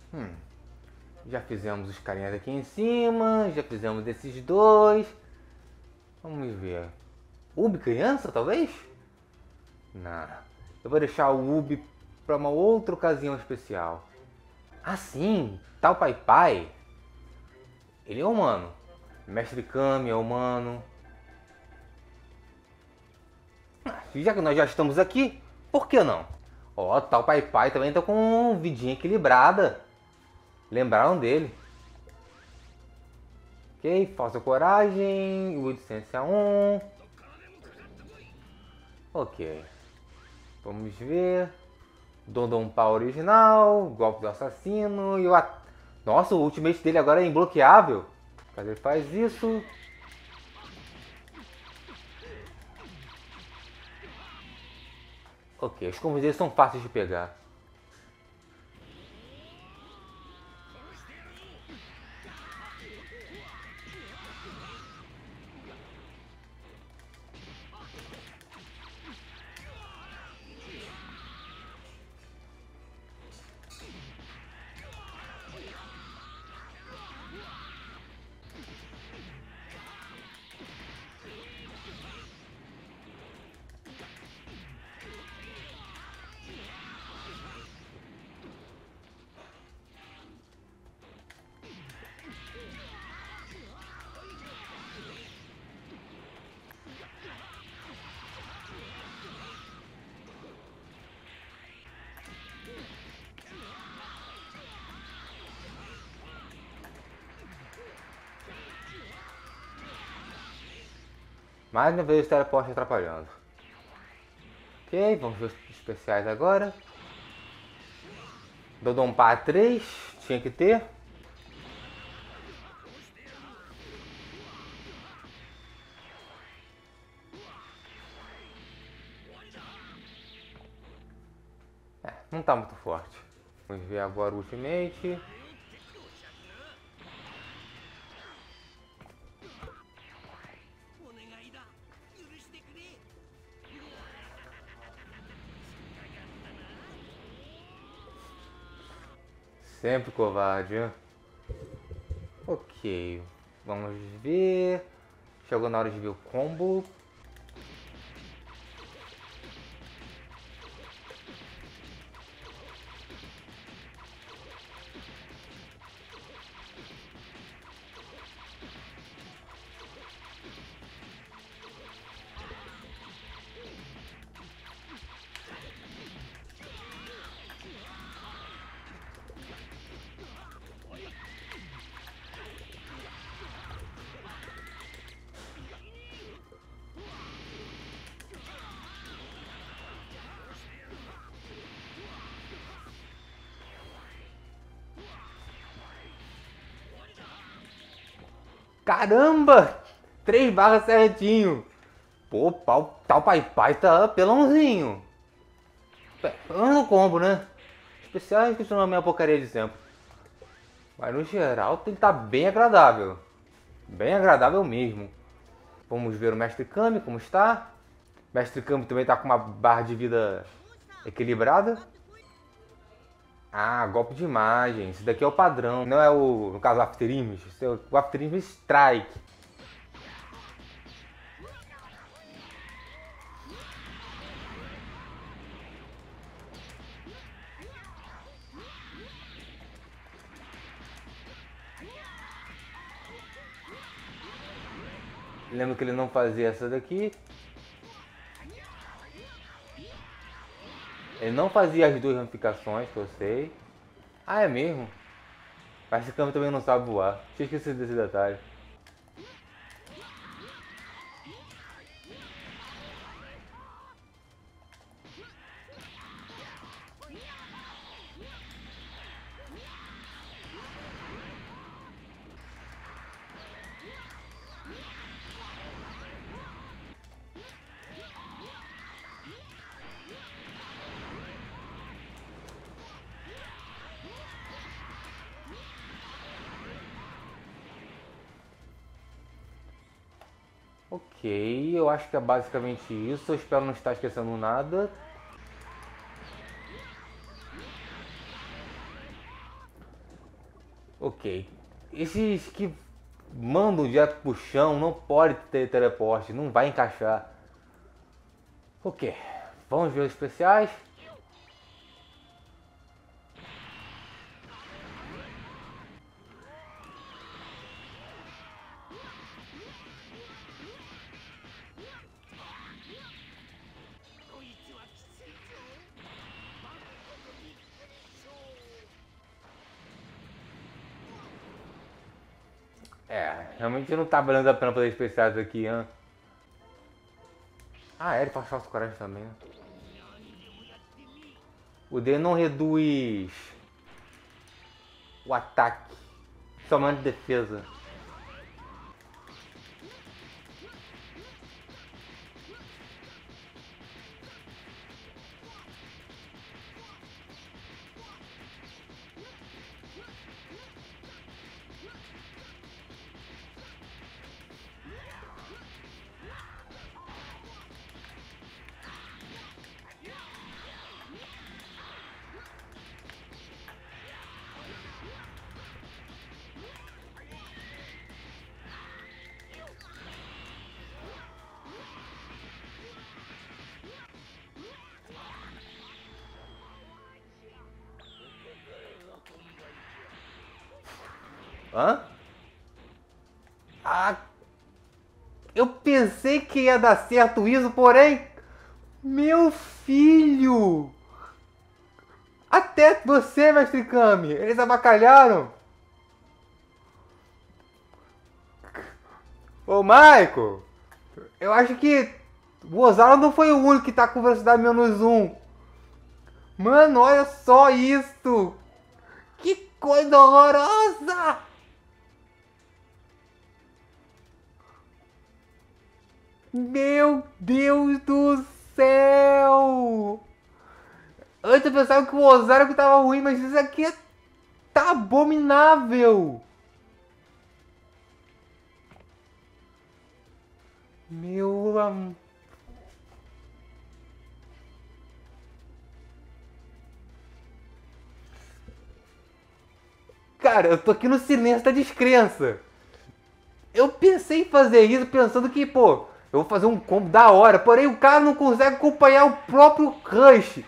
Já fizemos os carinhas aqui em cima, já fizemos desses dois. Vamos ver. Ubi criança, talvez? Não. Eu vou deixar o Ubi para uma outra ocasião especial. Ah, sim! Tal Pai Pai. Ele é humano. Mestre Kami é humano. Já que nós já estamos aqui, por que não? Ó, tal Pai Pai também tá com vidinha equilibrada. Lembraram dele. Ok, falsa coragem, obediência 1. Ok. Vamos ver. Dondon Pau original, golpe do assassino e o... Nossa, o ultimate dele agora é imbloqueável. Mas ele faz isso. Ok, os combos dele são fáceis de pegar. Mais uma vez o teleporte atrapalhando. Ok, vamos ver os especiais agora. Dodonpa 3, tinha que ter. Não tá muito forte. Vamos ver agora o ultimate. Sempre covarde. Ok, vamos ver. Chegou na hora de ver o combo. Caramba! 3 barras certinho. Pô, tal Pai Pai tá apelãozinho. No combo, né? Especiais costumam a minha porcaria de sempre. Mas no geral tem que estar bem agradável. Bem agradável mesmo. Vamos ver o Mestre Kami como está. O Mestre Kami também está com uma barra de vida equilibrada. Ah, golpe de imagem. Esse daqui é o padrão. Não é o, no caso, o After Image. Esse é o After Image Strike. Lembro que ele não fazia essa daqui. Ele não fazia as duas ramificações, que eu sei. Ah, é mesmo? Mas esse Kami também não sabe voar. Tinha esquecido desse detalhe. Ok, eu acho que é basicamente isso. Eu espero não estar esquecendo nada. Ok. Esses que mandam direto pro chão não pode ter teleporte, não vai encaixar. Ok. Vamos ver os especiais. Realmente não tá valendo a pena fazer especiais aqui, hein? Ah, ele faz falso coragem também, né? O dele não reduz o ataque, somente defesa. Hã? Ah, eu pensei que ia dar certo isso, porém... Meu filho! Até você, mestre Kami! Eles abacalharam! Ô, Michael! Eu acho que o Ozaru não foi o único que tá com velocidade -1. Mano, olha só isso! Que coisa horrorosa! Meu Deus do céu! Antes eu pensava que o Ozaru que tava ruim, mas isso aqui tá abominável! Meu amor... Cara, eu tô aqui no silêncio da descrença. Eu pensei em fazer isso pensando que, pô, eu vou fazer um combo da hora. Porém, o cara não consegue acompanhar o próprio Rush.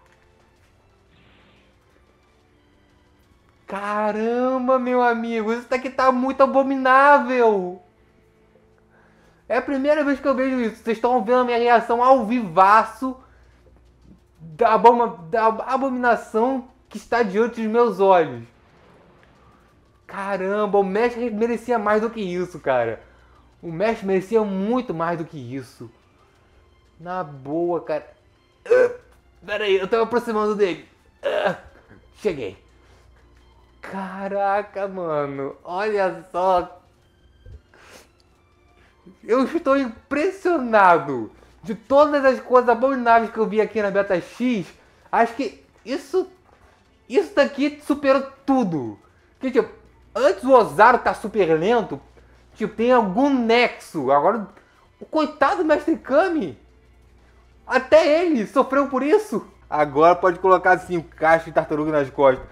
Caramba, meu amigo, isso daqui tá muito abominável. É a primeira vez que eu vejo isso. Vocês estão vendo a minha reação ao vivaço da abominação que está diante dos meus olhos. Caramba, o mestre merecia mais do que isso, cara. O mestre merecia muito mais do que isso. Na boa, cara. Pera aí, eu tô me aproximando dele. Cheguei. Caraca, mano. Olha só. Eu estou impressionado. De todas as coisas abomináveis que eu vi aqui na Beta X, acho que isso daqui superou tudo. Que, tipo, antes o Ozaru tá super lento, tipo, tem algum nexo. Agora, o coitado do Mestre Kami, até ele sofreu por isso. Agora pode colocar assim, um caixa de tartaruga nas costas.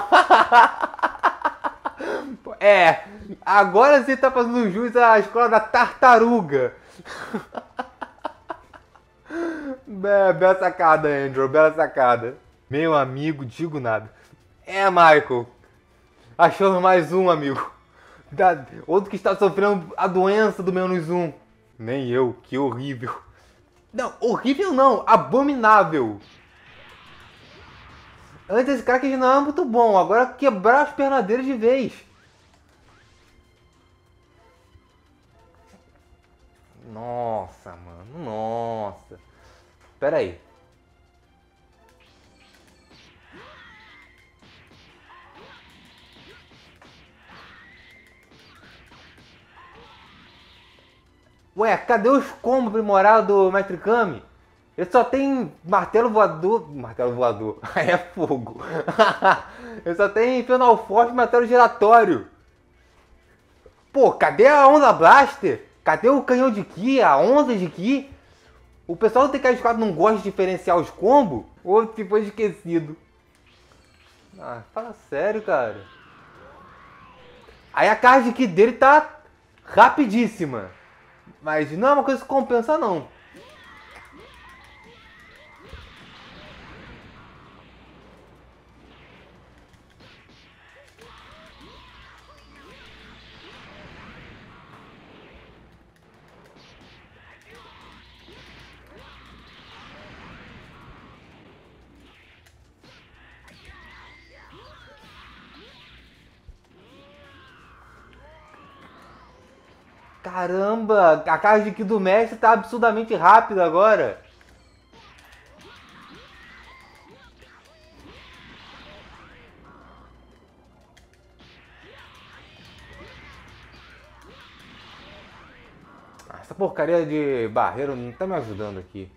É, agora você tá fazendo jus à escola da tartaruga. Bela sacada, Andrew, bela sacada. Meu amigo, digo nada. É, Michael. Achamos mais um, amigo. Outro que está sofrendo a doença do -1. Nem eu, que horrível. Não, horrível não, abominável. Antes esse cara que não era muito bom, agora quebrar as pernas dele de vez. Nossa, mano, nossa. Pera aí. Ué, cadê os combos aprimorados do Mestre Kami? Ele só tem martelo voador. Martelo voador. Aí é fogo. Ele só tem Final Force e martelo giratório. Pô, cadê a Onda Blaster? Cadê o canhão de Ki? A onda de Ki? O pessoal do TK4 não gosta de diferenciar os combos? Ou se foi esquecido? Ah, fala sério, cara. Aí a card aqui dele tá rapidíssima. Mas não é uma coisa que compensa não. Caramba, a card aqui do mestre tá absurdamente rápida agora. Essa porcaria de barreiro não tá me ajudando aqui.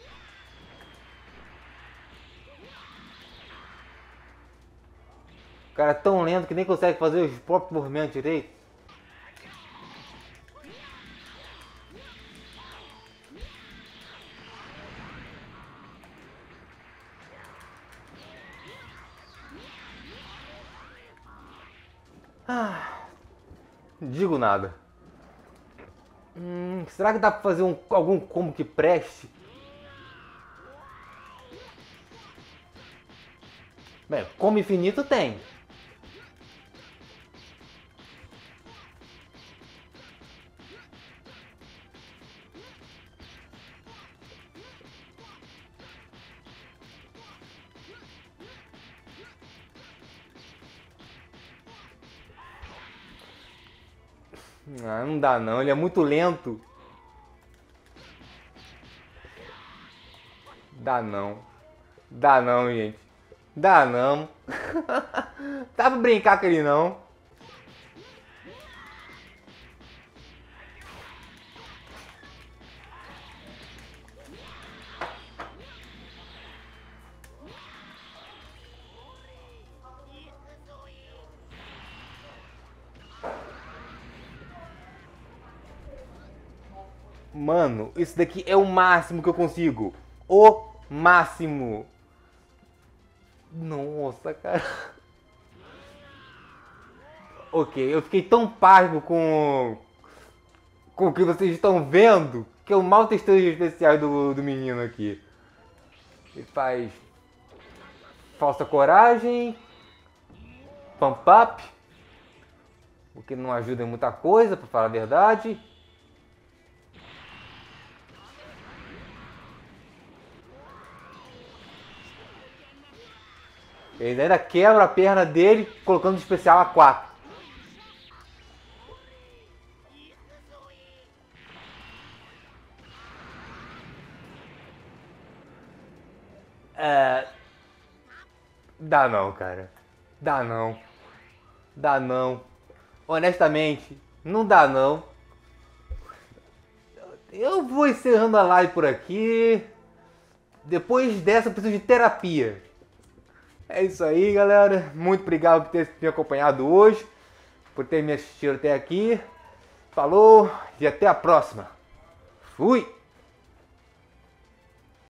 O cara é tão lento que nem consegue fazer os próprios movimentos direito. Digo nada. Será que dá pra fazer algum combo que preste? Bem, combo infinito tem. Ah, não dá não, ele é muito lento. Dá não. Dá não, gente. Dá não. Dá pra brincar com ele não. Mano, isso daqui é o máximo que eu consigo. O máximo. Nossa, cara. Ok, eu fiquei tão pasmo com o que vocês estão vendo que eu mal testei os especiais do menino aqui. Ele faz falsa coragem, pump up, o que não ajuda em muita coisa, pra falar a verdade. Ele ainda quebra a perna dele colocando o especial a 4. Dá não, cara. Dá não. Dá não. Honestamente, não dá não. Eu vou encerrando a live por aqui. Depois dessa eu preciso de terapia. É isso aí, galera. Muito obrigado por ter me acompanhado hoje, por ter me assistido até aqui. Falou e até a próxima. Fui!